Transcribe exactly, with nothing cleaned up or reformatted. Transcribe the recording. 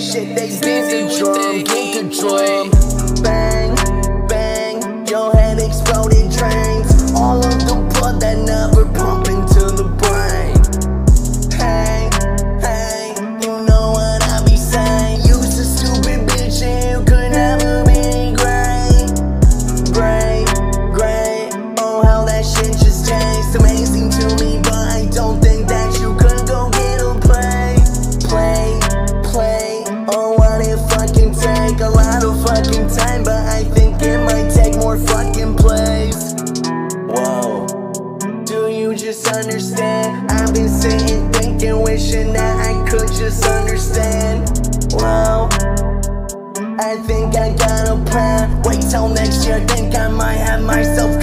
shit, they beat the drum, beat the drum. Bang, bang, your head exploded drains. All of the blood that never pump into the brain. Hey, hey, you know what I be saying. You's a stupid bitch and you could never be great. Great, great, oh how that shit just changed. Amazing to me, but I don't think that you could go get a play. Play, play, oh what it fucking take. A lot of fucking time, but I think it might take more fucking plays. Whoa, do you just understand? I've been sitting thinking, wishing that I could just understand. Well, I think I got a plan. Wait till next year, think I might have myself